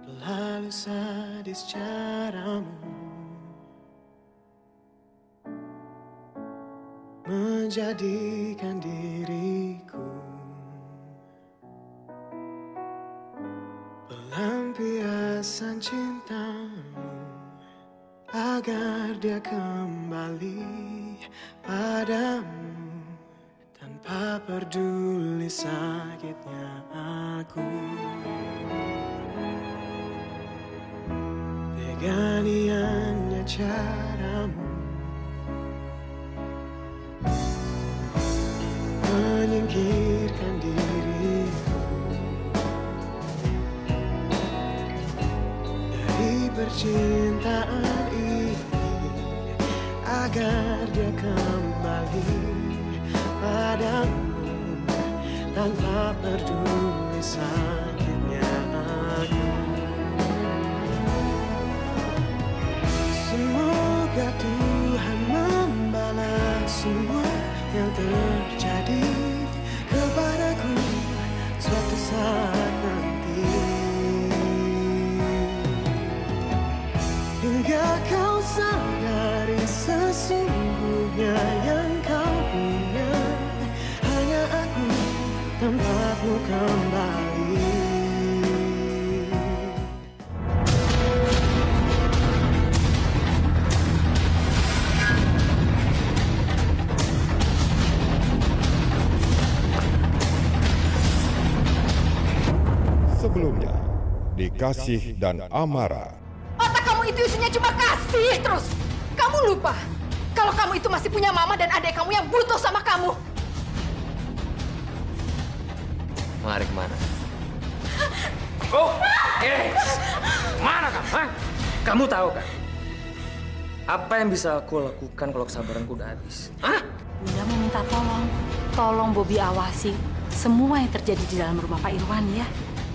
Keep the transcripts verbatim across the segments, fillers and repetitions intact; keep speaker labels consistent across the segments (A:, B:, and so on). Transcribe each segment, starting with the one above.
A: Lalu sadis caramu menjadikan diriku pelampiasan cintamu, agar dia kembali padamu tanpa peduli sakitnya aku. Teganiannya caramu menyingkirkan diriku dari percintaan ini, agar dia kembali padamu tanpa peduli sakitnya aku. Semoga Tuhan membalas semua yang terjadi kepadaku suatu saat nanti, hingga kau sadari sesungguhnya yang kau punya hanya aku tanpamu kembali.
B: Sebelumnya, Dikasih dan Amara.
C: Otak kamu itu isinya cuma kasih terus. Kamu lupa kalau kamu itu masih punya mama dan adik kamu yang butuh sama kamu.
D: Lari kemana? Oh, eh, mana kamu? Hah? Kamu tahu kan? Apa yang bisa aku lakukan kalau kesabaranku udah habis? Hah?
E: Bunda meminta tolong, tolong Bobby awasi semua yang terjadi di dalam rumah Pak Irwan ya.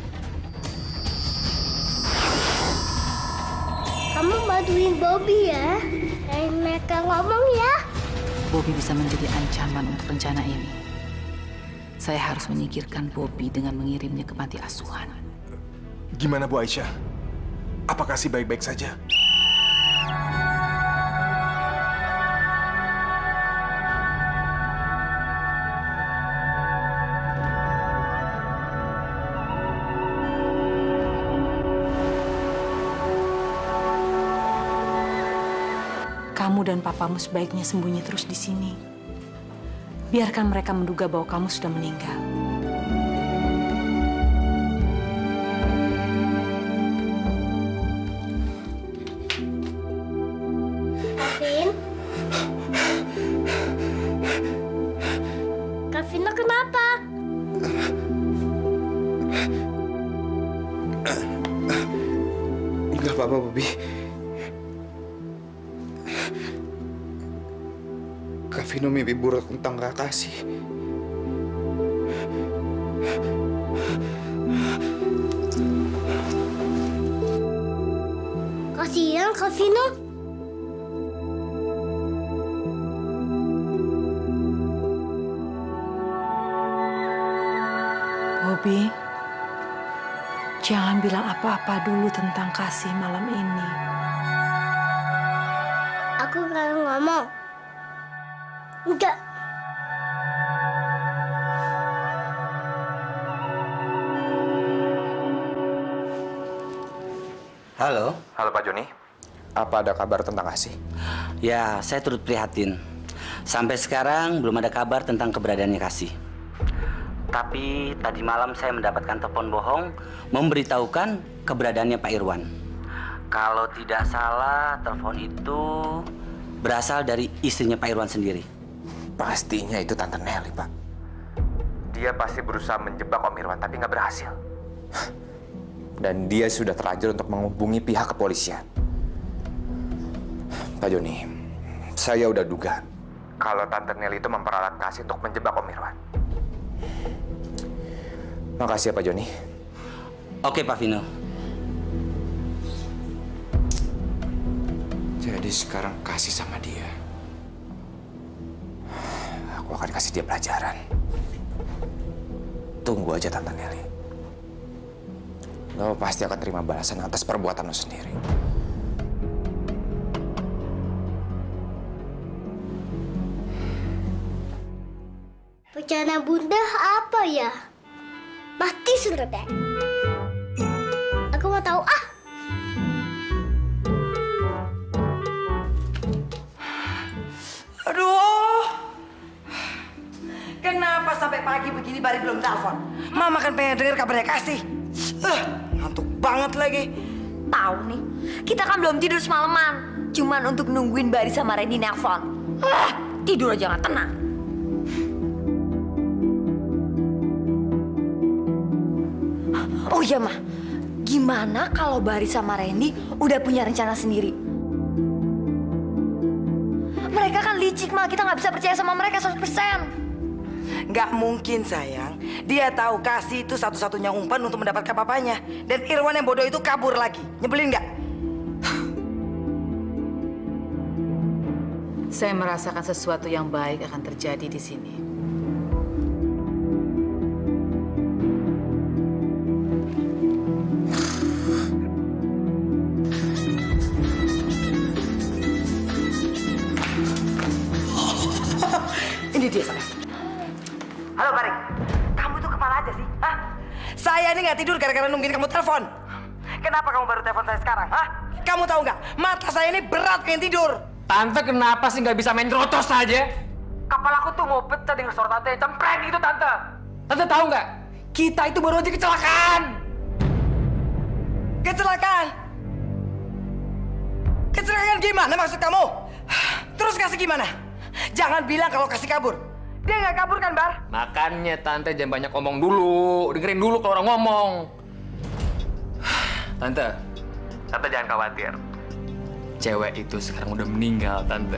F: Kamu bantuin Bobby ya. Kayak mereka ngomong ya.
E: Bobby bisa menjadi ancaman untuk rencana ini. Saya harus menyingkirkan Bobby dengan mengirimnya ke panti asuhan.
G: Gimana Bu Aisyah? Apakah si baik-baik saja?
E: Kamu dan papamu sebaiknya sembunyi terus di sini. Biarkan mereka menduga bahwa kamu sudah meninggal.
F: Kavin? Kavina kenapa?
H: Enggak apa-apa, Bobby. Kavino mimpi buruk tentang Kakashi.
F: Kasihan Kavino.
E: Bobby, jangan bilang apa-apa dulu tentang Kasih malam ini.
F: Aku nggak ngomong. Enggak.
I: Halo.
H: Halo Pak Joni. Apa ada kabar tentang Kasih?
I: Ya, saya turut prihatin. Sampai sekarang belum ada kabar tentang keberadaannya Kasih. Tapi tadi malam saya mendapatkan telepon bohong memberitahukan keberadaannya Pak Irwan. Kalau tidak salah, telepon itu berasal dari istrinya Pak Irwan sendiri.
H: Pastinya itu Tante Nelly, Pak. Dia pasti berusaha menjebak Om Irwan, tapi nggak berhasil. Dan dia sudah terlanjur untuk menghubungi pihak kepolisian. Pak Joni, saya udah duga kalau Tante Nelly itu memperalat Kasih untuk menjebak Om Irwan. Makasih ya Pak Joni.
I: Oke Pak Vino.
H: Jadi sekarang Kasih sama dia. Aku akan kasih dia pelajaran. Tunggu aja Tante Nelly. lo pasti akan terima balasan atas perbuatan lo sendiri.
F: Rencana Bunda apa ya? Pasti surga. Aku mau tahu ah.
J: Aduh, kenapa sampai pagi begini Bari belum telepon? Mama kan pengen denger kabarnya Kasih. Uh, ngantuk banget lagi.
C: Tahu nih, kita kan belum tidur semalaman. Cuman untuk nungguin Bari sama Randy nelpon. Uh, tidur aja nggak tenang. Oh iya, Ma. Gimana kalau Bari sama Randy udah punya rencana sendiri? Mereka kan licik, Ma. Kita nggak bisa percaya sama mereka seratus persen.
J: Nggak mungkin, sayang. Dia tahu Kasih itu satu-satunya umpan untuk mendapatkan papanya. Dan Irwan yang bodoh itu kabur lagi. Nyebelin nggak?
E: Saya merasakan sesuatu yang baik akan terjadi di sini.
J: Ini dia, sayang. Halo, Bari. Kamu tuh kemana aja sih? Hah? Saya ini nggak tidur gara-gara nungguin kamu telepon. Kenapa kamu baru telepon saya sekarang? Hah? Kamu tahu nggak? Mata saya ini berat pengen tidur.
D: Tante kenapa sih nggak bisa main krotos aja? Kepala aku tuh mau pecah dengan suara tante yang cempreng gitu, Tante. Tante tahu nggak? Kita itu baru aja kecelakaan.
J: Kecelakaan? Kecelakaan gimana maksud kamu? Terus Kasih gimana? Jangan bilang kalau Kasih kabur. Dia nggak kabur kan, Bar?
D: Makanya Tante jangan banyak ngomong dulu. Dengerin dulu kalau orang ngomong. Tante, Tante jangan khawatir. Cewek itu sekarang udah meninggal, Tante.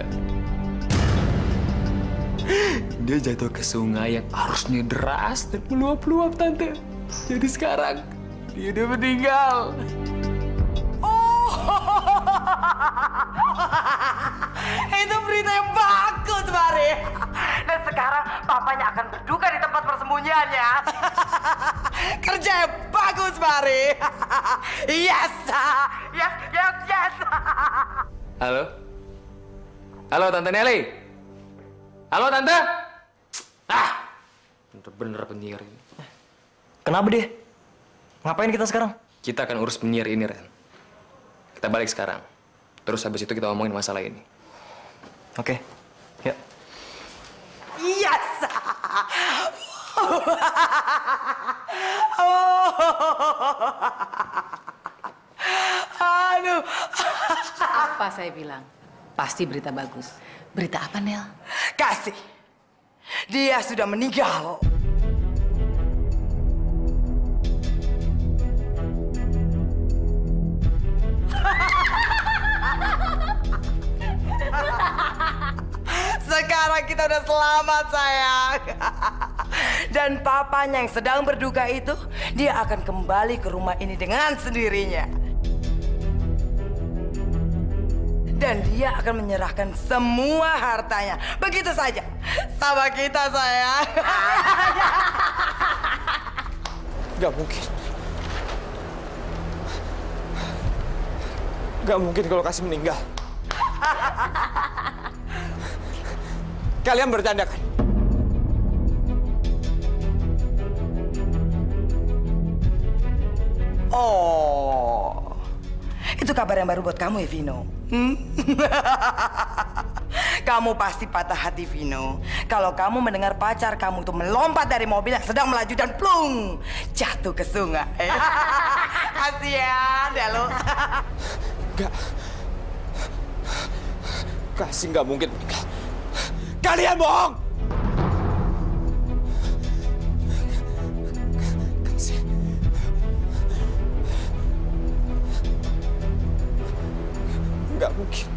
D: Dia jatuh ke sungai yang arusnya deras dan meluap-luap, Tante. Jadi sekarang dia udah meninggal.
J: Oh, itu berita yang bagus, Bari. Dan sekarang papanya akan berduka di tempat persembunyiannya. Kerja yang bagus, Bari. Yes, yes, yes, yes.
D: Halo? Halo, Tante Nelly? Halo, Tante? Ah, bener-bener penyiar ini.
K: Kenapa dia? Ngapain kita sekarang?
D: Kita akan urus penyiar ini, Ren. Kita balik sekarang. Terus habis itu kita ngomongin masalah ini.
K: Oke, yuk.
J: Yes! Aduh.
E: Apa saya bilang? Pasti berita bagus. Berita apa, Nel?
J: Kasih. Dia sudah meninggal. Sekarang kita udah selamat, sayang. Dan papanya yang sedang berduka itu, dia akan kembali ke rumah ini dengan sendirinya. Dan dia akan menyerahkan semua hartanya. Begitu saja. Sama kita, sayang.
H: Gak mungkin. Gak mungkin kalau Kasih meninggal. Kalian bercanda kan?
J: Oh, itu kabar yang baru buat kamu ya, Vino. Hmm? Kamu pasti patah hati, Vino. Kalau kamu mendengar pacar kamu itu melompat dari mobil yang sedang melaju dan plung, jatuh ke sungai. Kasian deh lo.
H: Gak. Kasih nggak mungkin meninggal. Kalian bohong! Kasih. Nggak mungkin.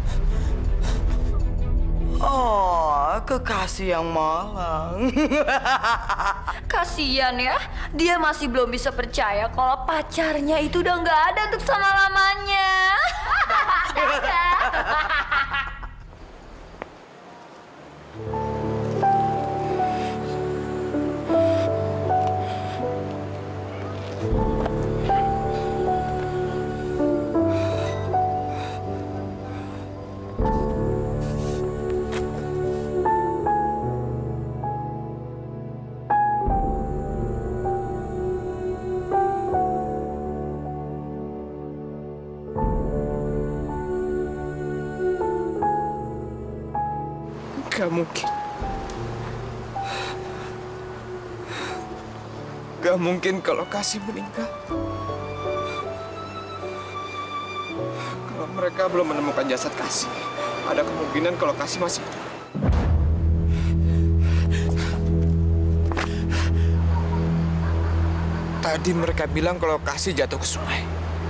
J: Oh, kekasih yang malang.
C: Kasian ya, dia masih belum bisa percaya kalau pacarnya itu udah nggak ada untuk selama-lamanya.
H: Gak mungkin. Gak mungkin kalau Kasih meninggal. Kalau mereka belum menemukan jasad Kasih, ada kemungkinan kalau Kasih masih hidup. Tadi mereka bilang kalau Kasih jatuh ke sungai.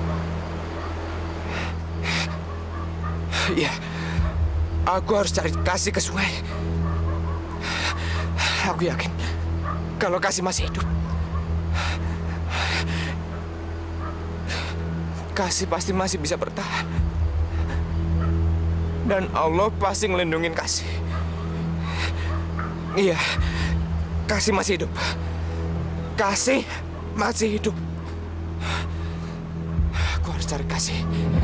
H: Iya, aku harus cari Kasih ke sungai. Aku yakin kalau Kasih masih hidup, Kasih pasti masih bisa bertahan. Dan Allah pasti ngelindungin Kasih. Iya, Kasih masih hidup. Kasih masih hidup. Aku harus cari Kasih.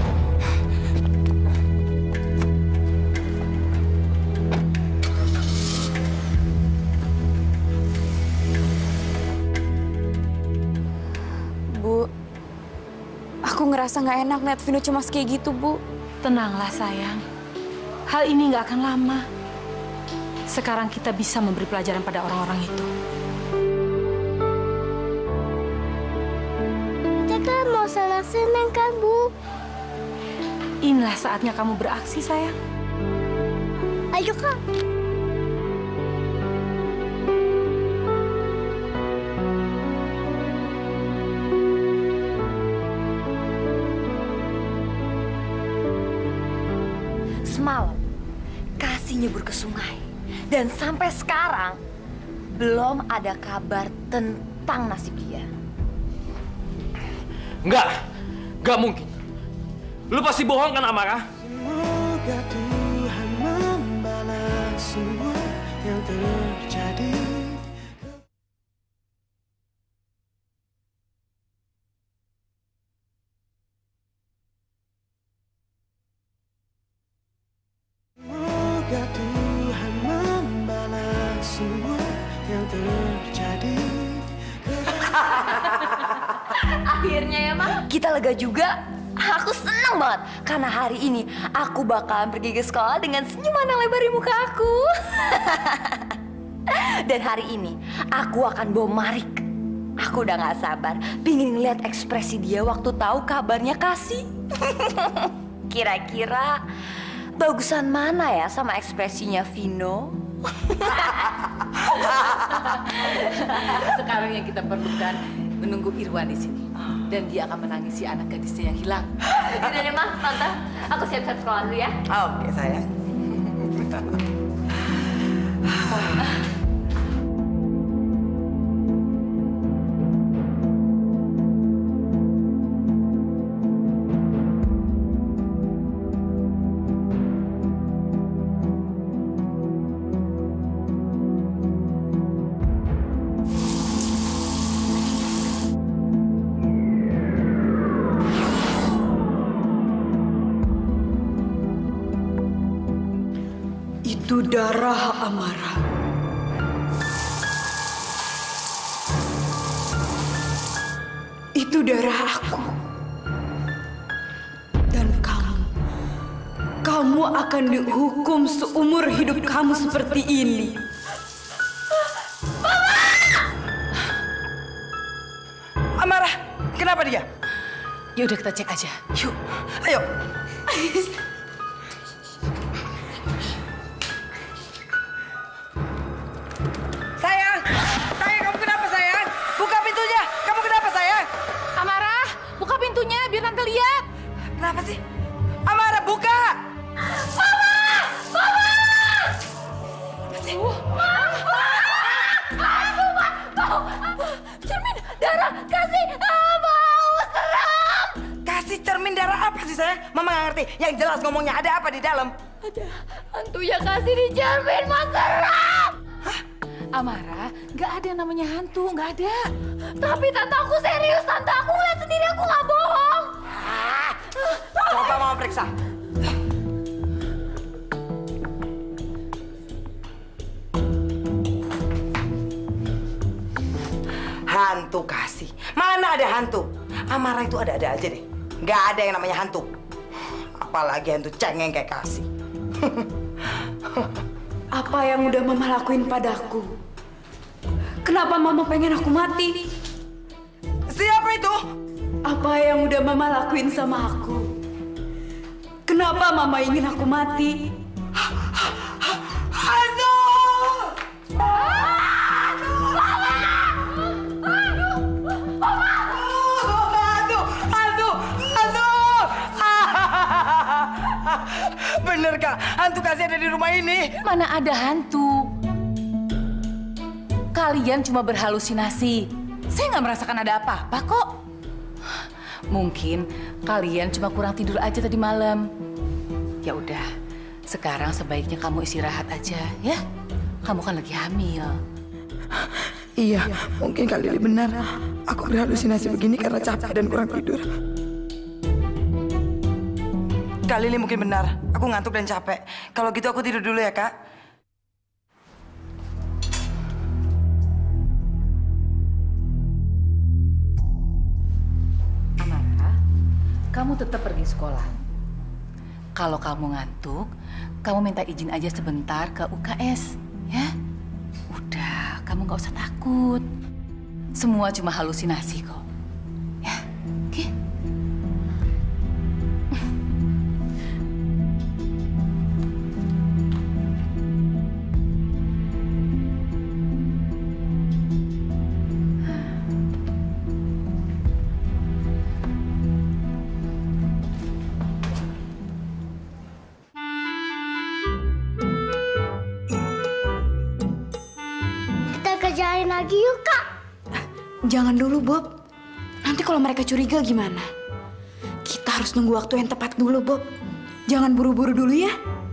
L: Aku ngerasa nggak enak lihat Vino cemas kayak gitu, Bu.
M: Tenanglah, sayang. Hal ini nggak akan lama. Sekarang kita bisa memberi pelajaran pada orang-orang itu.
F: Kita kan mau senang-senang kan, Bu?
M: Inilah saatnya kamu beraksi, sayang.
F: Ayo, Kak.
J: Semalam, Kasih nyebur ke sungai. Dan sampai sekarang, belum ada kabar tentang nasib dia.
K: Enggak, enggak mungkin. Lu pasti bohong kan, Amara?
A: Semoga Tuhan membalas semua yang terjadi. Semoga Tuhan membalas semua yang terjadi.
J: Akhirnya ya, Ma. Kita lega juga. Aku senang banget karena hari ini aku bakalan pergi ke sekolah dengan senyuman yang lebar di muka aku. Dan hari ini aku akan bawa Marik. Aku udah gak sabar pingin ngeliat ekspresi dia waktu tahu kabarnya Kasih. Kira-kira bagusan mana ya sama ekspresinya Vino?
E: Sekarang yang kita perlukan menunggu Irwan di sini. Dan dia akan menangisi anak gadisnya yang hilang.
J: Udah deh, Ma, Tante. Aku siap-siap sekolah dulu ya. Oke, sayang.
N: Itu darah Amara. Itu darah aku. Dan kamu, kamu akan dihukum seumur hidup kamu seperti ini.
J: Mama!
N: Amara, kenapa dia?
E: Ya udah kita cek aja.
N: Yuk, ayo. Sayang, sayang kamu kenapa sayang? Buka pintunya. Kamu kenapa sayang?
E: Amara, buka pintunya biar Tante lihat.
N: Kenapa sih? Amara, buka!
J: Mama! Mama!
N: Apa sih?
J: Mama! Aku bau! Cermin darah Kasih! Ah, bau! Seram!
N: Kasih cermin darah apa sih sayang? Mama nggak ngerti. Yang jelas ngomongnya ada apa di dalam?
J: Ada hantunya Kasih di cermin, Mas. Seram!
E: Hah? Amara, nggak ada yang namanya hantu, nggak ada.
J: Tapi Tante, aku serius, Tante. Aku ngeliat sendiri, aku nggak bohong.
N: Ah, coba Mama periksa. Hantu Kasih. Mana ada hantu? Amara itu ada-ada aja deh. Nggak ada yang namanya hantu. Apalagi hantu cengeng kayak Kasih. Apa yang udah Mama lakuin padaku? Kenapa Mama pengen aku mati?
J: Siapa itu?
N: Apa yang udah Mama lakuin sama aku? Kenapa Mama ingin aku mati?
J: Aduh! Bener Kak, hantu kasih ada di rumah ini.
E: Mana ada hantu? Kalian cuma berhalusinasi. Saya nggak merasakan ada apa-apa kok. Mungkin kalian cuma kurang tidur aja tadi malam. Ya udah, sekarang sebaiknya kamu istirahat aja ya. Kamu kan lagi hamil.
J: Iya, mungkin Kak Lili benar. Aku berhalusinasi begini karena capek dan kurang tidur. Kak Lili mungkin benar. Aku ngantuk dan capek. Kalau gitu aku tidur dulu ya, Kak.
E: Amara, kamu tetap pergi sekolah. Kalau kamu ngantuk, kamu minta izin aja sebentar ke U K S, ya? Udah, kamu nggak usah takut. Semua cuma halusinasi kok. Ya, oke?
F: Kerjain lagi yuk, Kak.
N: Jangan dulu, Bob. Nanti kalau mereka curiga gimana? Kita harus nunggu waktu yang tepat dulu, Bob. Jangan buru-buru dulu ya.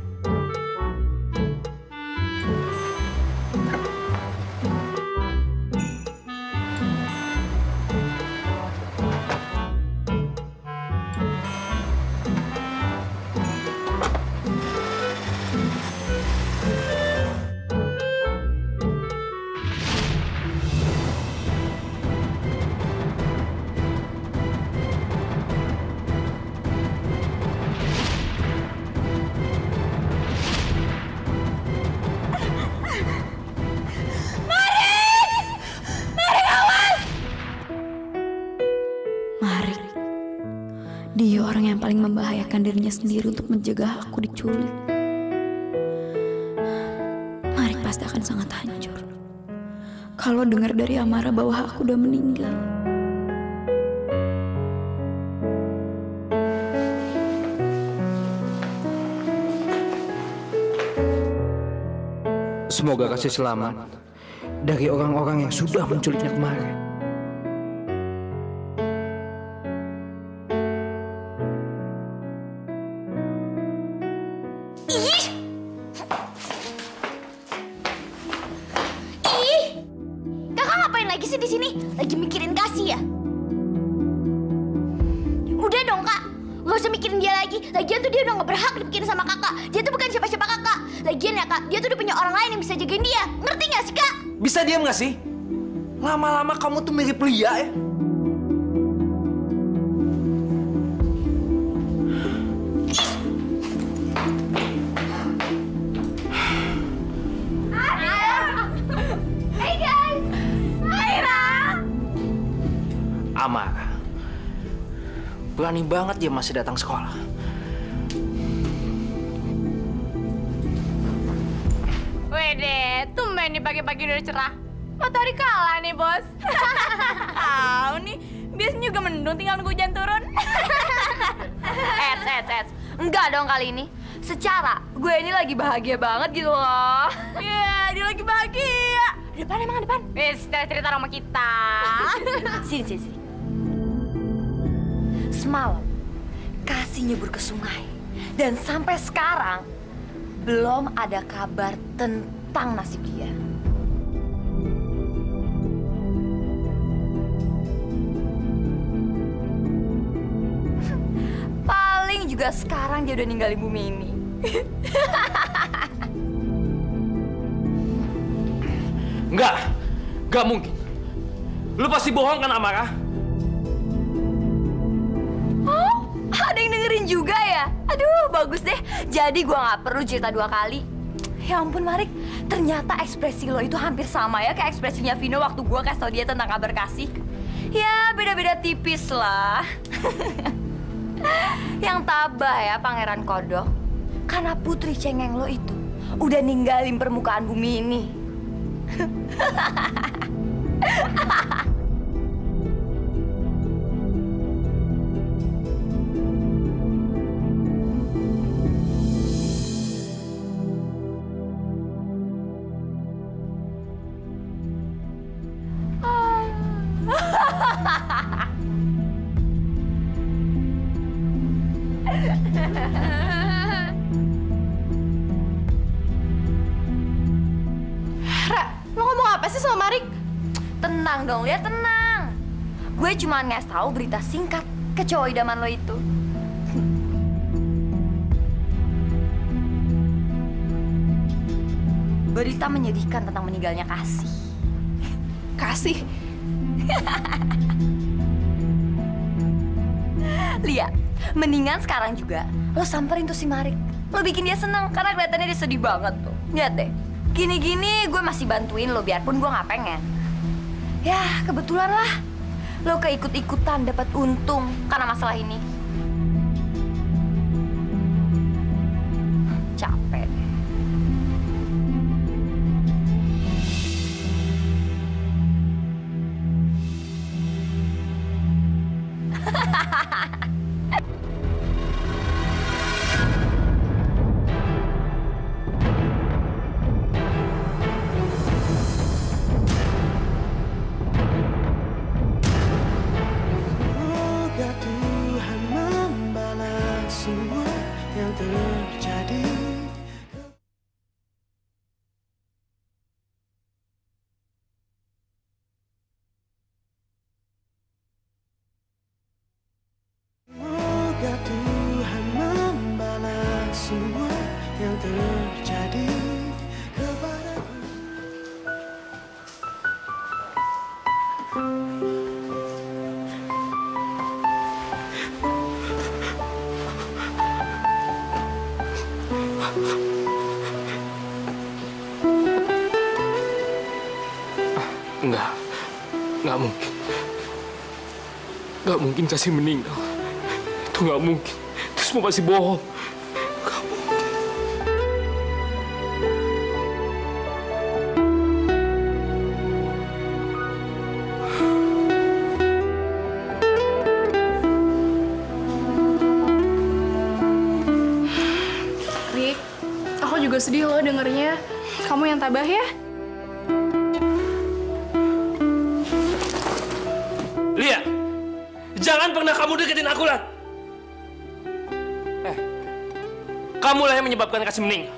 N: Dia orang yang paling membahayakan dirinya sendiri untuk mencegah aku diculik. Marik pasti akan sangat hancur kalau dengar dari Amara bahwa aku udah meninggal.
D: Semoga kasih selamat dari orang-orang yang sudah menculiknya kemarin.
F: Di sini lagi mikirin Kasih ya? Udah dong Kak, nggak usah mikirin dia lagi. Lagian tuh dia udah nggak berhak dipikirin sama kakak. Dia tuh bukan siapa-siapa kakak. Lagian ya Kak, dia tuh udah punya orang lain yang bisa jagain dia. Ngerti nggak sih Kak?
D: Bisa diam nggak sih? Lama-lama kamu tuh mirip Lia ya. Amara, berani banget dia masih datang sekolah.
C: Wede, tumben nih pagi-pagi udah cerah. Matahari kalah nih, Bos. Tahu nih, biasanya juga mendung tinggal nunggu hujan turun.
O: Eds, Eds, Eds. Enggak dong kali ini. Secara gue ini lagi bahagia banget gitu loh.
C: Iya, yeah, dia lagi bahagia.
O: Depan emang depan.
C: Wis, cerita sama kita.
O: Sini, sini, sini. Semalam, Kasih nyebur ke sungai. Dan sampai sekarang, belum ada kabar tentang nasib dia. Paling juga sekarang dia udah ninggalin bumi ini.
D: Enggak, enggak mungkin. Lu pasti bohong kan, Amara?
O: Oh, ada yang dengerin juga ya? Aduh, bagus deh. Jadi gua nggak perlu cerita dua kali. Ya ampun Marik, ternyata ekspresi lo itu hampir sama ya kayak ekspresinya Vino waktu gue kasih tau dia tentang kabar Kasih. Ya beda-beda tipis lah. Yang tabah ya Pangeran Kodok, karena putri cengeng lo itu udah ninggalin permukaan bumi ini.
C: Ra, lo ngomong apa sih sama Marik?
O: Tenang dong, lihat tenang. Gue cuma ngasih tahu berita singkat ke cowok idaman lo itu. Berita menyedihkan tentang meninggalnya Kasih.
C: Kasih?
O: Lia, mendingan sekarang juga lo samperin tuh si Marik. Lo bikin dia senang karena kelihatannya dia sedih banget tuh. Lihat deh, gini-gini gue masih bantuin lo biarpun gue nggak pengen. Ya kebetulan lah, lo keikut-ikutan dapat untung karena masalah ini. Capek deh.
A: Semoga Tuhan membalas semua yang terjadi. Semoga Tuhan membalas semua yang terjadi kepadaku.
D: Enggak, enggak mungkin. Enggak mungkin Kasih meninggal. Itu enggak mungkin. Itu semua pasti bohong. Enggak mungkin.
C: Rik, aku juga sedih loh dengernya. Kamu yang tabah ya?
D: Lia, jangan pernah kamu deketin aku, Lat. Eh, kamulah yang menyebabkan Kasih meninggal.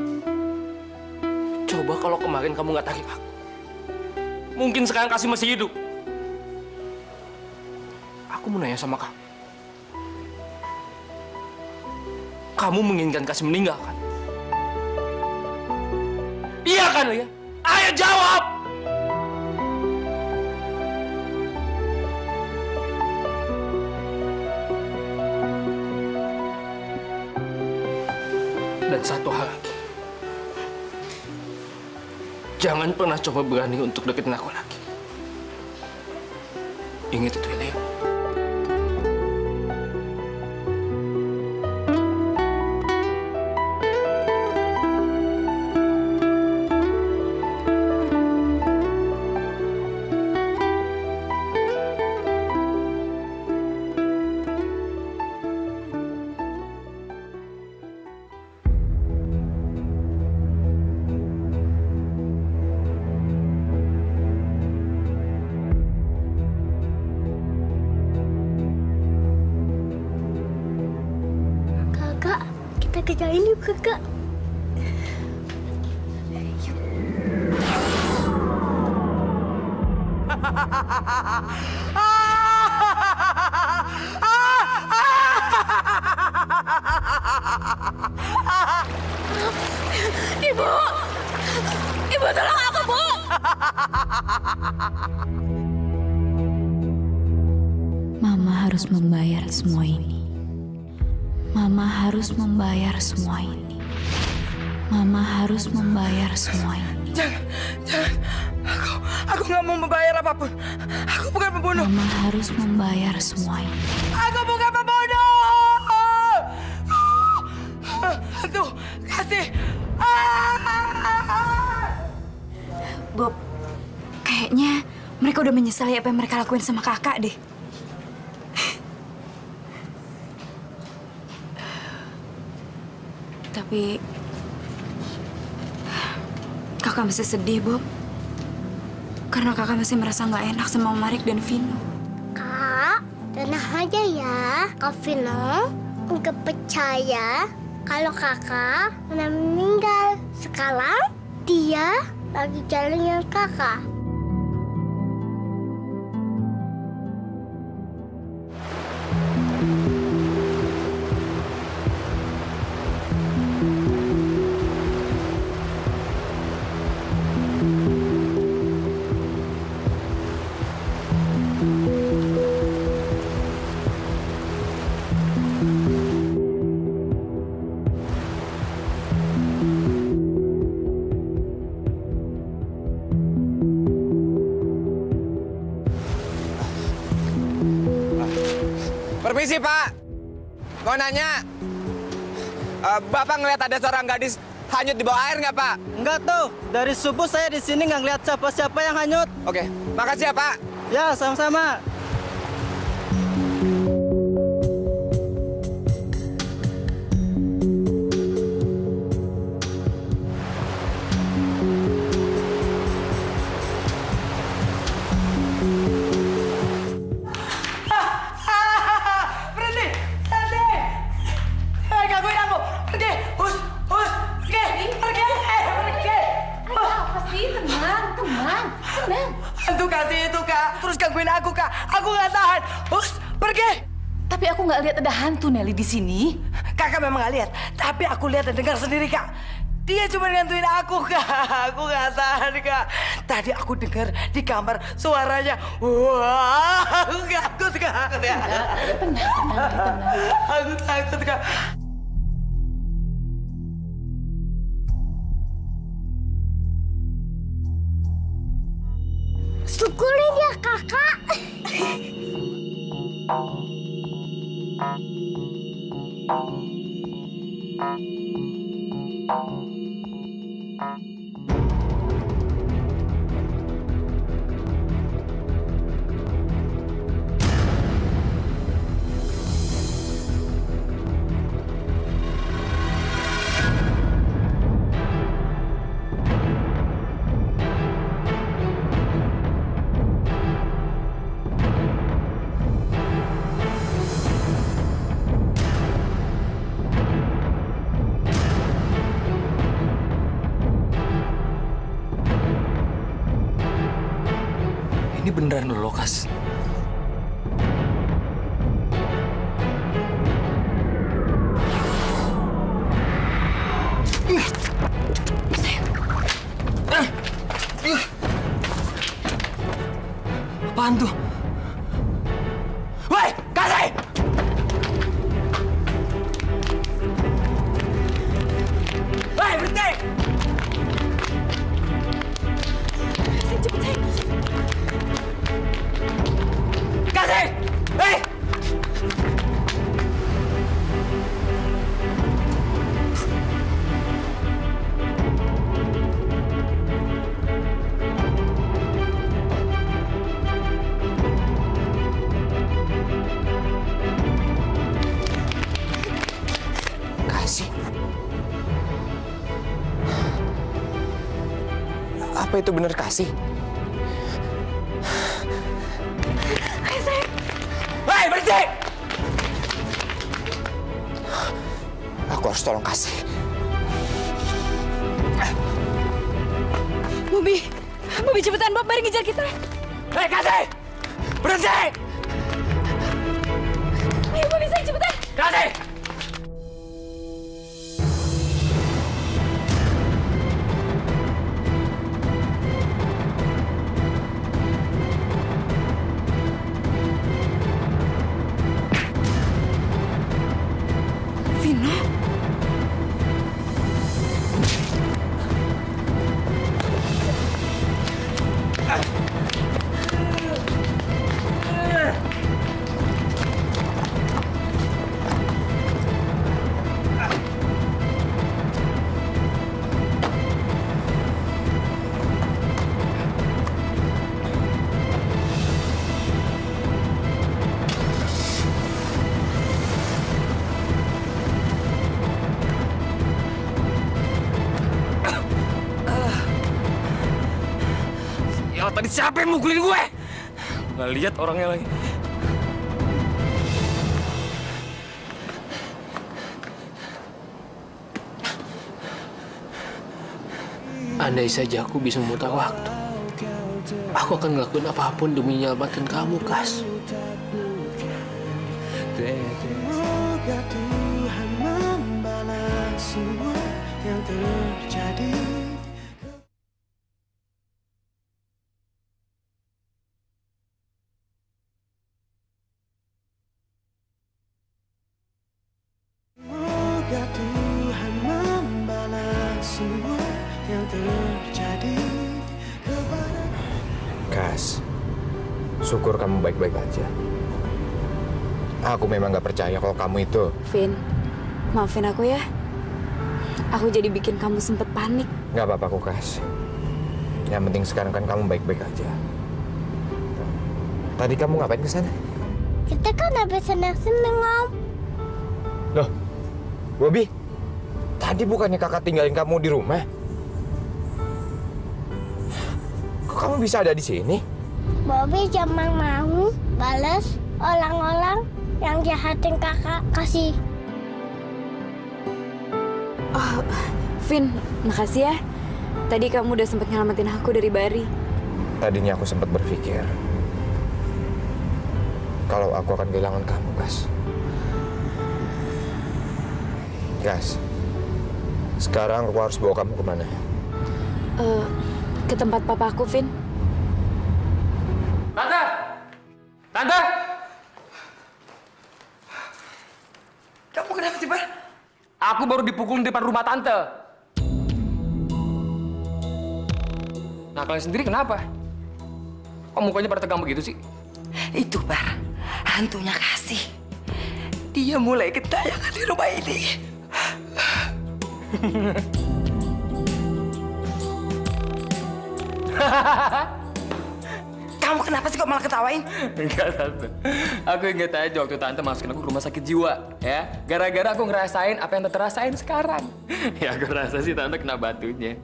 D: Coba kalau kemarin kamu nggak tarik aku, mungkin sekarang Kasih masih hidup. Aku mau nanya sama kamu. Kamu menginginkan Kasih meninggal, kan? Iya kan, Lia? Ayo jawab! Dan satu hal lagi. Jangan pernah coba berani untuk deketin aku lagi. Ingat itu, Lia.
F: Kerjain yuk kakak.
C: Ibu! Ibu tolong aku, Bu!
N: Mama harus membayar semua ini. Mama harus membayar semua ini. Mama harus membayar semua ini.
J: Jangan, jangan. Aku, aku nggak mau membayar apapun. Aku bukan pembunuh.
N: Mama harus membayar semua ini.
J: Aku bukan pembunuh. Tuh, kasih.
N: Bob, kayaknya mereka udah menyesali apa yang mereka lakuin sama kakak deh. Tapi kakak masih sedih, Bob. Karena kakak masih merasa nggak enak sama Marik dan Vino.
F: Kak, tenang aja ya. Kak Vino nggak percaya kalau kakak udah meninggal. Sekarang dia lagi jalan kakak.
H: Permisi, Pak. Mau nanya, uh, Bapak ngeliat ada seorang gadis hanyut di bawah air nggak, Pak?
P: Enggak tuh. Dari subuh saya di sini nggak ngeliat siapa-siapa yang hanyut.
H: Oke, makasih ya, Pak.
P: Ya, sama-sama.
J: Hantu kasih itu, Kak. Terus gangguin aku, Kak. Aku nggak tahan. Us, pergi.
E: Tapi aku nggak lihat ada hantu, Nelly, di sini.
J: Kakak memang nggak lihat. Tapi aku lihat dan dengar sendiri, Kak. Dia cuma ngantuin aku, Kak. Aku nggak tahan, Kak. Tadi aku dengar di kamar suaranya. Wah, aku takut, Kak.
E: Tenang, tenang, tenang.
J: Aku takut, Kak.
F: Syukurin ya, Kakak.
D: Ini beneran lo, Kas? Apaan tuh?
J: Woi, kasih! Woi, berhenti!
N: Cepet, Say.
J: Kasih! Hei!
H: Kasih. Apa itu benar Kasih?
J: Hei, berhenti!
H: Aku harus tolong Kasih.
N: Bobby, Bobby cepetan, Bob, mari ngejar kita.
J: Hei, Kasih! Berhenti!
N: Ayo, Bobby, saya cepetan.
J: Kasih!
N: Vino?
D: Siapa yang mukulin gue? Nggak lihat orangnya lagi.
Q: Andai saja aku bisa memutar waktu, aku akan ngelakuin apapun demi menyelamatkan kamu, Kas.
A: Semoga Tuhan membalas semua yang terjadi. Semoga Tuhan membalas semua yang terjadi kepada.
H: Kas, syukur kamu baik-baik aja. Aku memang gak percaya kalau kamu itu...
N: Vin, maafin aku ya. Aku jadi bikin kamu sempet panik.
H: Gak apa-apa kok, Kas. Yang penting sekarang kan kamu baik-baik aja. Tadi kamu ngapain ke sana?
F: Kita kan habis senang-senang, Om.
H: Loh, Bobby, tadi bukannya kakak tinggalin kamu di rumah? Kok kamu bisa ada di sini?
F: Bobby cuma mau balas orang-orang yang jahatin kakak kasih.
N: Oh, Vin, makasih ya. Tadi kamu udah sempat nyelamatin aku dari Bari.
H: Tadinya aku sempat berpikir kalau aku akan kehilangan kamu, Gas. Gas, sekarang aku harus bawa kamu kemana?
N: Uh, ke tempat papa aku, Vin.
D: Tante! Tante!
J: Kamu kenapa sih, Pak?
D: Aku baru dipukul di depan rumah Tante. Nah, kalian sendiri kenapa? Kok mukanya pada tegang begitu sih?
J: Itu, Bar. Hantunya Kasih. Dia mulai gentayangan di rumah ini. Kamu kenapa sih kok malah ketawain?
D: Enggak, Tante. Aku ingat aja waktu Tante masukin aku ke rumah sakit jiwa, ya. Gara-gara aku ngerasain apa yang Tante rasain sekarang. Ya, aku rasa sih Tante kena batunya.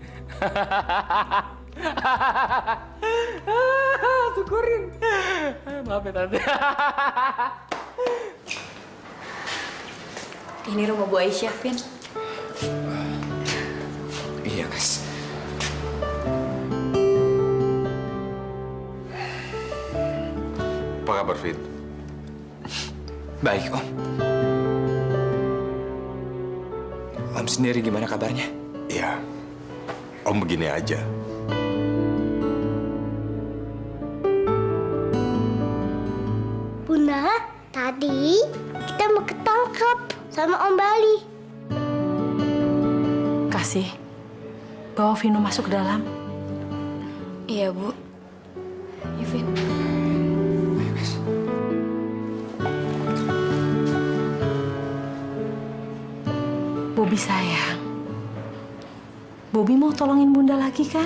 D: Syukurin. Maaf ya, Tante.
N: Ini rumah Bu Aisyah, Vin.
H: Iya, Gas.
G: Apa kabar, Vin?
H: Baik, Om. Om sendiri gimana kabarnya?
G: Iya, Om begini aja.
F: Bunda, tadi kita mau ketangkep sama Om Bali.
M: Kasih, bawa Vino masuk ke dalam.
N: Iya, Bu. Iya, Vin.
M: Bobi sayang, Bobi mau tolongin Bunda lagi kan?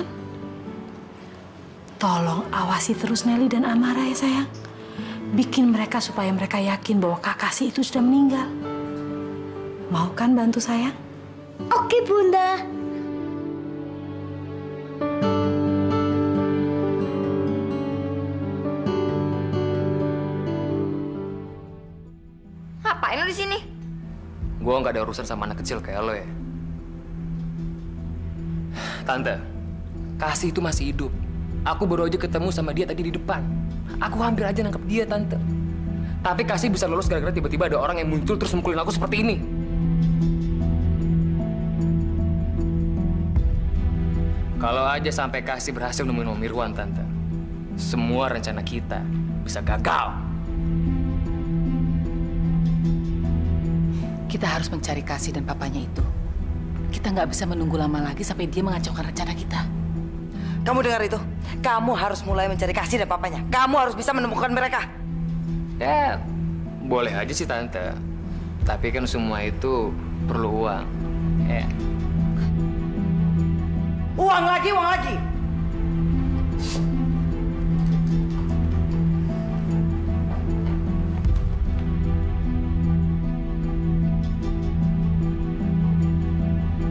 M: Tolong awasi terus Nelly dan Amara ya sayang. Bikin mereka supaya mereka yakin bahwa Kak Kasih itu sudah meninggal. Mau kan bantu sayang?
F: Oke, Bunda.
O: Ngapain lu di sini?
D: Gue nggak ada urusan sama anak kecil kayak lo ya. Tante, Kasih itu masih hidup. Aku baru aja ketemu sama dia tadi di depan. Aku hampir aja nangkep dia, Tante. Tapi Kasih bisa lolos gara-gara tiba-tiba ada orang yang muncul terus mukulin aku seperti ini. Kalau aja sampai Kasih berhasil nemuin Om Irwan, Tante, semua rencana kita bisa gagal.
E: Kita harus mencari Kasih dan papanya itu. Kita nggak bisa menunggu lama lagi sampai dia mengacaukan rencana kita.
J: Kamu dengar itu? Kamu harus mulai mencari Kasih dan papanya. Kamu harus bisa menemukan mereka.
D: Ya, boleh aja sih, Tante. Tapi kan semua itu perlu uang. Ya.
J: Uang lagi, uang lagi.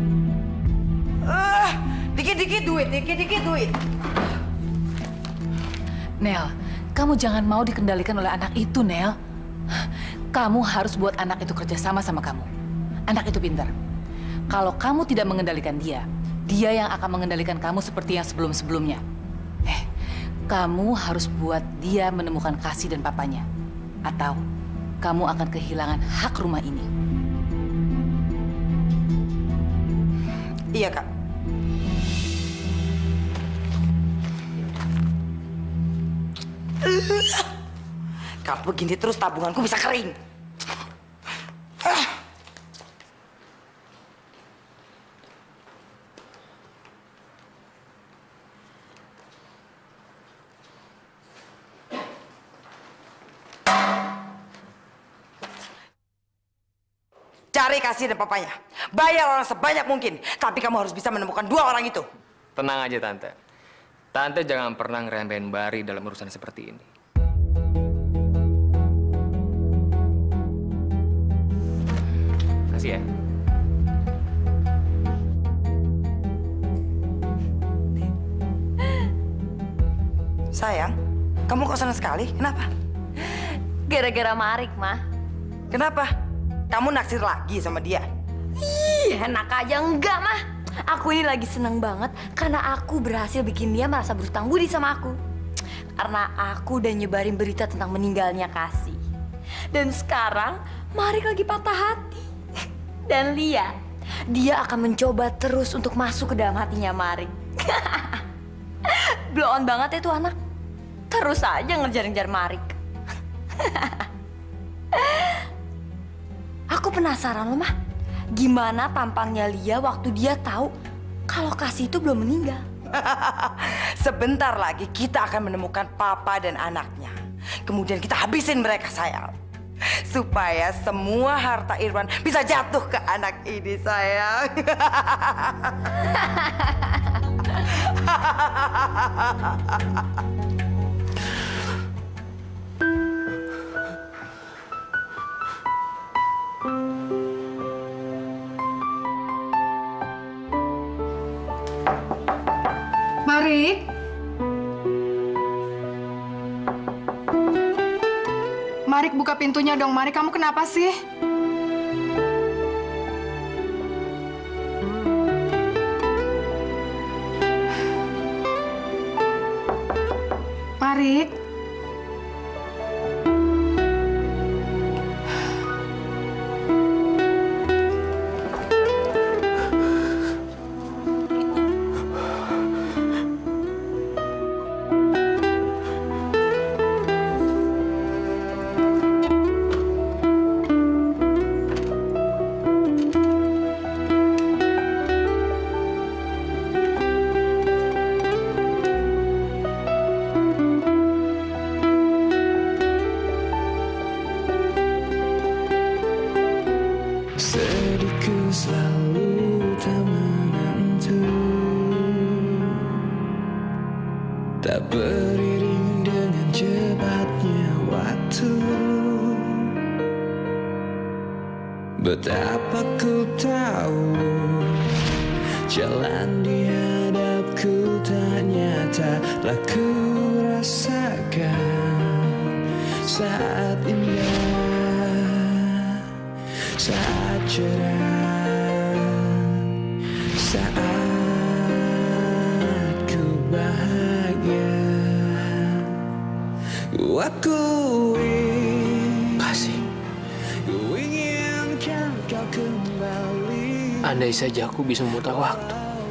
J: Dikit-dikit duit, dikit-dikit duit.
E: Nel, kamu jangan mau dikendalikan oleh anak itu, Nel. Kamu harus buat anak itu kerjasama sama kamu. Anak itu pintar. Kalau kamu tidak mengendalikan dia, dia yang akan mengendalikan kamu seperti yang sebelum-sebelumnya. Eh, kamu harus buat dia menemukan Kasih dan papanya. Atau kamu akan kehilangan hak rumah ini.
J: Iya, Kak. Kalau begini terus tabunganku bisa kering. Cari Kasih dan papanya. Bayar orang sebanyak mungkin. Tapi kamu harus bisa menemukan dua orang itu.
D: Tenang aja, Tante. Tante jangan pernah ngeremehin Bari dalam urusan seperti ini. Kasih ya.
J: Sayang, kamu kok senang sekali? Kenapa?
O: Gara-gara Marik, Ma.
J: Kenapa? Kamu naksir lagi sama dia?
O: Ih, enak aja. Enggak, Ma. Aku ini lagi seneng banget karena aku berhasil bikin dia merasa berhutang budi sama aku. Karena aku udah nyebarin berita tentang meninggalnya Kasih. Dan sekarang Marik lagi patah hati. Dan lihat, dia akan mencoba terus untuk masuk ke dalam hatinya Marik. Blow on banget ya tuh anak. Terus aja ngejar-ngejar Marik. Aku penasaran loh, Mah. Gimana tampangnya Lia waktu dia tahu kalau Kasih itu belum meninggal?
J: Sebentar lagi kita akan menemukan papa dan anaknya. Kemudian kita habisin mereka, sayang. Supaya semua harta Irwan bisa jatuh ke anak ini, sayang.
N: Marik. Marik, buka pintunya dong. Marik, kamu kenapa sih? Marik.
A: Sedihku selalu tak menentu, tak beriring dengan cepatnya waktu. Betapa ku tahu jalan di hadapku tak nyata, telah ku rasakan saat indah, saat cerah, saat ku bahagia. Ku akui
Q: Kasih.
A: ku inginkan kau kembali.
Q: Andai saja aku bisa memutar waktu,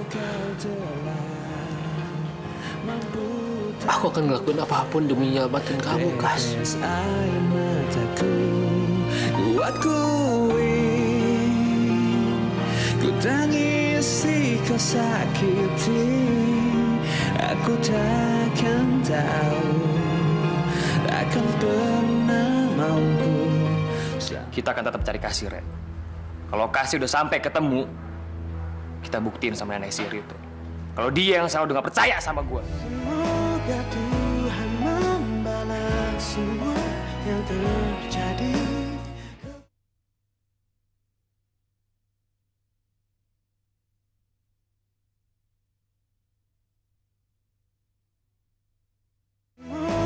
Q: aku akan ngelakuin apapun demi menyelamatkan kamu, Kas.
A: Air mataku, ku akui, ku tangisi, kau sakiti. Aku takkan tahu, takkan pernah mampu.
D: Kita akan tetap cari Kasih, Ren. Kalau Kasih udah sampai ketemu, kita buktiin sama nenek sihir itu. Kalau dia yang salah udah gak percaya sama gue.
A: Semoga Tuhan membalas semua yang terjadi. Semoga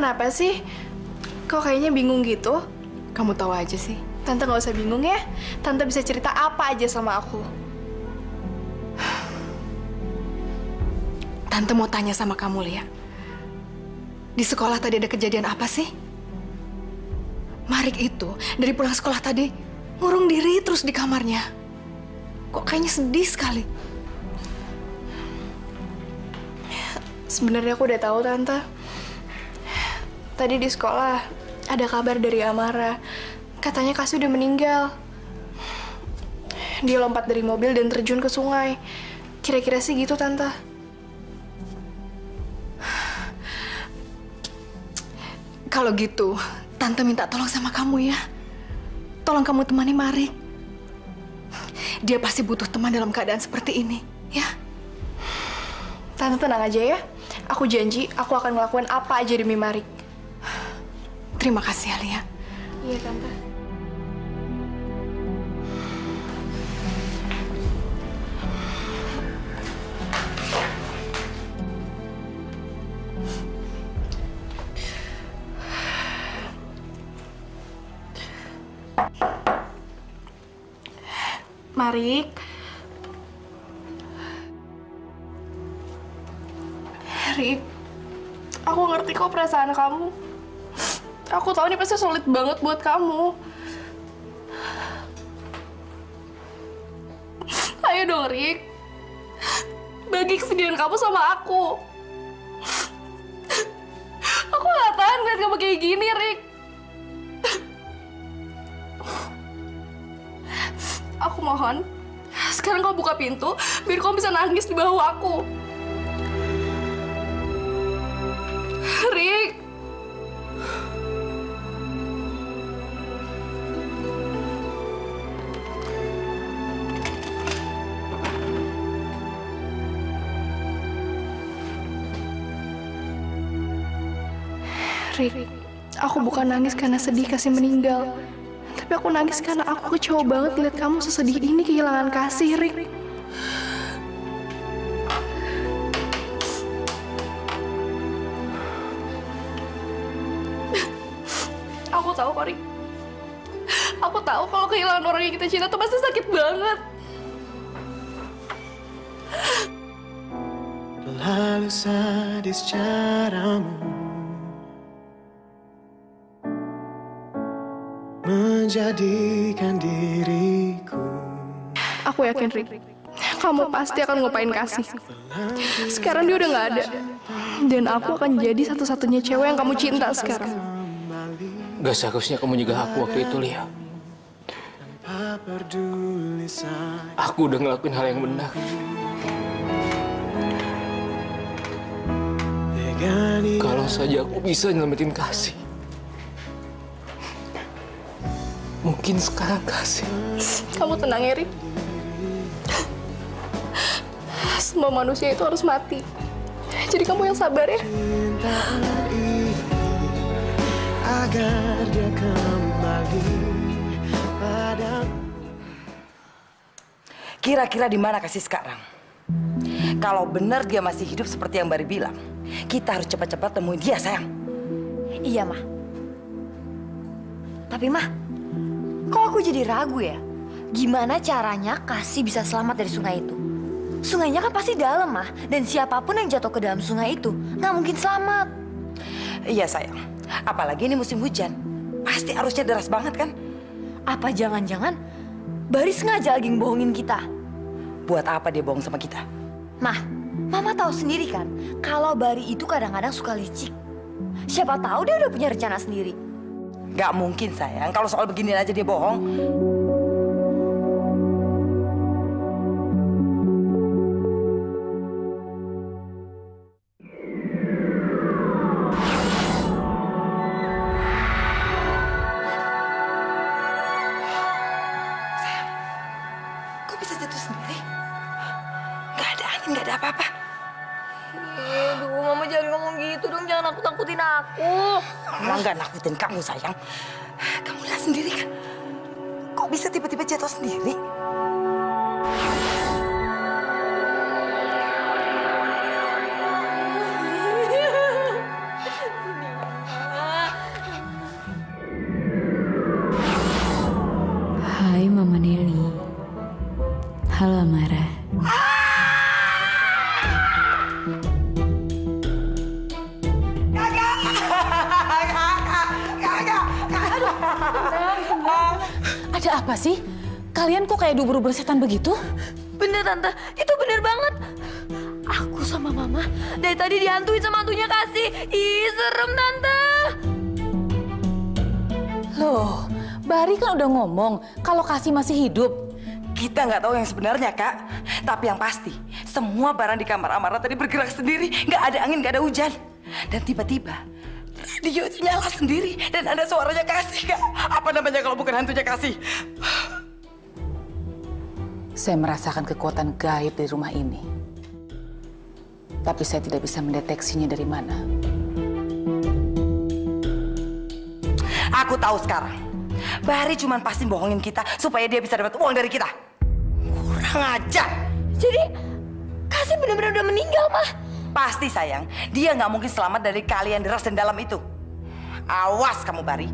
R: kenapa sih? Kok kayaknya bingung gitu? Kamu tahu aja sih. Tante nggak usah bingung ya. Tante bisa cerita apa aja sama aku. Tante mau tanya sama kamu, Lia. Di sekolah tadi ada kejadian apa sih? Marik itu dari pulang sekolah tadi ngurung diri terus di kamarnya. Kok kayaknya sedih sekali. Sebenarnya aku udah tahu, Tante. Tadi di sekolah ada kabar dari Amara. Katanya Kasih udah meninggal. Dia lompat dari mobil dan terjun ke sungai. Kira-kira sih gitu, Tante. Kalau gitu, Tante minta tolong sama kamu ya. Tolong kamu temani Marik. Dia pasti butuh teman dalam keadaan seperti ini, ya. Tante tenang aja ya. Aku janji aku akan ngelakuin apa aja demi Marik. Terima kasih, Alia. Iya, Tante. Marik. Rik, aku ngerti kok perasaan kamu. Aku tahu ini pasti sulit banget buat kamu. Ayo dong, Rik. Bagi kesedihan kamu sama aku. Aku gak tahan ngeliat kamu kayak gini, Rik. Aku mohon, sekarang kamu buka pintu, biar kamu bisa nangis di bahu aku. Rik. Rik, aku bukan nangis karena sedih Kasih meninggal. Tapi aku nangis karena aku kecewa banget lihat kamu sesedih ini kehilangan Kasih, Rik. Aku tahu kok, Rik. Aku tahu kalau kehilangan orang yang kita cinta tuh pasti sakit banget.
A: Lalu sadis caramu menjadikan diriku.
R: Aku yakin, Rik, kamu pasti akan ngelupain Kasih. Sekarang dia udah gak ada. Dan aku akan jadi satu-satunya cewek yang kamu cinta sekarang.
Q: Gak seharusnya kamu juga aku waktu itu, Lia. Aku udah ngelakuin hal yang benar. Kalau saja aku bisa nyelamatin Kasih. Mungkin sekarang Kasih.
R: Kamu tenang ya, Rik. Semua manusia itu harus mati. Jadi kamu yang sabar ya.
A: Agar dia kembali padamu.
J: Kira-kira di mana Kasih sekarang? Kalau benar dia masih hidup seperti yang Bari bilang, kita harus cepat-cepat temuin dia, sayang.
O: Iya, Mah. Tapi, Mah, kok aku jadi ragu ya? Gimana caranya Kasih bisa selamat dari sungai itu? Sungainya kan pasti dalam, Mah. Dan siapapun yang jatuh ke dalam sungai itu nggak mungkin selamat.
J: Iya, sayang. Apalagi ini musim hujan. Pasti arusnya deras banget, kan?
O: Apa jangan-jangan Bari sengaja lagi ngebohongin kita?
J: Buat apa dia bohong sama kita?
O: Mah, Mama tahu sendiri kan, kalau Bari itu kadang-kadang suka licik. Siapa tahu dia udah punya rencana sendiri.
J: Gak mungkin, sayang. Kalau soal begini aja dia bohong. Sayang, kok bisa jatuh sendiri? Gak ada angin, gak ada apa-apa.
O: Aduh, Mama jangan ngomong gitu dong. Jangan nakut-nakutin aku.
J: Mama nggak nakutin kamu, sayang. Kamu lihat sendiri kan? Kok bisa tiba-tiba jatuh sendiri?
L: Hai Mama Nelly. Halo Amara.
E: Ada apa sih? Kalian kok kayak dubur-dubur setan begitu?
O: Bener Tante, itu bener banget. Aku sama Mama dari tadi dihantuin sama hantunya Kasih. Ih, serem Tante.
E: Loh, Bari kan udah ngomong kalau Kasih masih hidup.
J: Kita nggak tahu yang sebenarnya, Kak. Tapi yang pasti, semua barang di kamar Amara tadi bergerak sendiri. Nggak ada angin, nggak ada hujan. Dan tiba-tiba, radio itu nyala sendiri. Dan ada suaranya Kasih, Kak. Apa namanya kalau bukan hantunya Kasih?
E: Saya merasakan kekuatan gaib di rumah ini. Tapi saya tidak bisa mendeteksinya dari mana.
J: Aku tahu sekarang. Bari cuma pasti bohongin kita supaya dia bisa dapat uang dari kita. Kurang ajar.
O: Jadi, Kasih benar-benar udah meninggal, Mah?
J: Pasti sayang. Dia nggak mungkin selamat dari kalian deras dan dalam itu. Awas kamu, Bari.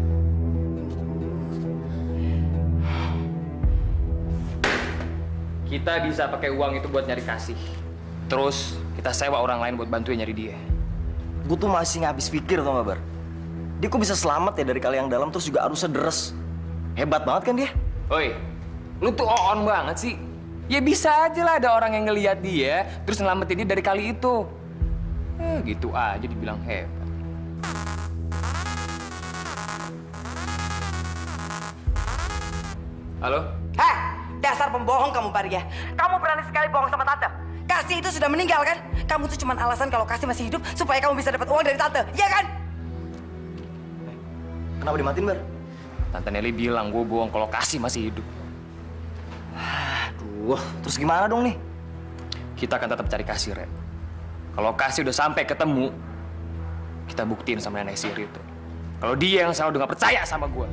D: Kita bisa pakai uang itu buat nyari Kasih. Terus kita sewa orang lain buat bantuin nyari dia.
P: Gue tuh masih nggak habis pikir tau gak, Bar? Dia kok bisa selamat ya dari kali yang dalam terus juga arusnya deres. Hebat banget kan dia?
D: Oi, lu tuh on banget sih. Ya bisa aja lah ada orang yang ngelihat dia terus nyelamatin dia dari kali itu. Eh gitu aja dibilang hebat. Halo?
J: Heh, dasar pembohong kamu, Bari ya. Kamu berani sekali bohong sama Tante. Kasih itu sudah meninggal kan? Kamu tuh cuma alasan kalau Kasih masih hidup supaya kamu bisa dapat uang dari Tante, iya kan?
P: Kenapa dimatiin, Bar?
D: Tante Nelly bilang gue bohong kalau Kasih masih hidup.
P: Aduh, terus gimana dong nih?
D: Kita akan tetap cari Kasih, Red. Kalau Kasih udah sampai ketemu, kita buktiin sama nenek sihir itu. Kalau dia yang selalu nggak percaya sama gue.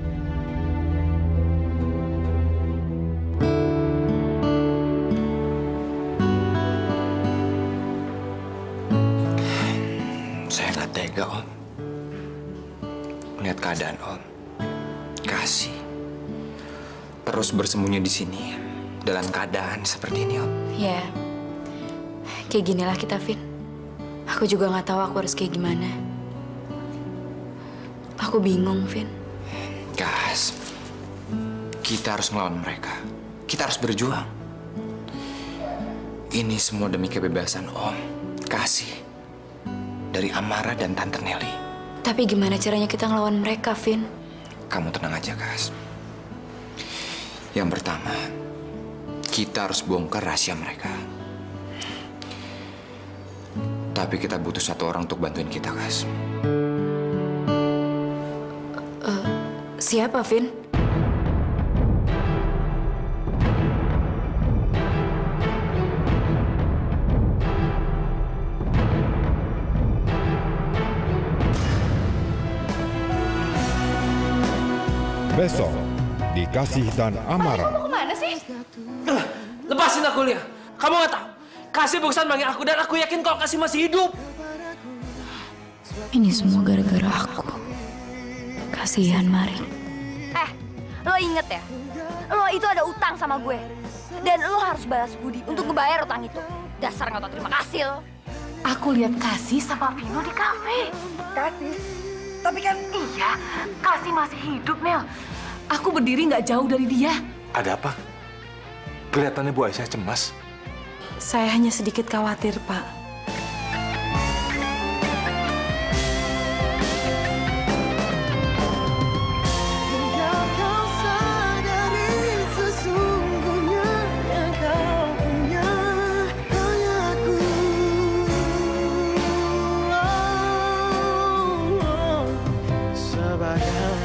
H: Saya nggak tega, Om. Lihat keadaan Om. Kasih terus bersembunyi di sini dalam keadaan seperti ini, Om.
N: Ya, kayak ginilah kita, Vin. Aku juga nggak tahu aku harus kayak gimana. Aku bingung, Vin.
H: Gas, kita harus melawan mereka. Kita harus berjuang. Ini semua demi kebebasan Om, Kasih, dari Amara dan Tante Nelly.
N: Tapi gimana caranya kita ngelawan mereka, Vin?
H: Kamu tenang aja, Kas. Yang pertama, kita harus bongkar rahasia mereka. Tapi kita butuh satu orang untuk bantuin kita, Kas.
N: Uh, siapa, Vin?
B: Besok, di Kasih dan Amara.
C: Kamu kemana sih?
Q: Lepasin aku, Lia. Kamu nggak tahu. Kasih barusan manggil aku dan aku yakin kalau Kasih masih hidup.
L: Ini semua gara-gara aku. Kasihan Marik.
O: Eh, lo inget ya? Lo itu ada utang sama gue. Dan lo harus balas budi untuk ngebayar utang itu. Dasar nggak tau terima kasih lo.
E: Aku lihat Kasih sama Vino di kafe.
J: Kasih? Tapi kan...
E: Iya, Kasih masih hidup, Mel. Aku berdiri nggak jauh dari dia.
G: Ada apa? Kelihatannya Bu Aisyah cemas.
M: Saya hanya sedikit khawatir, Pak.
A: Sebagai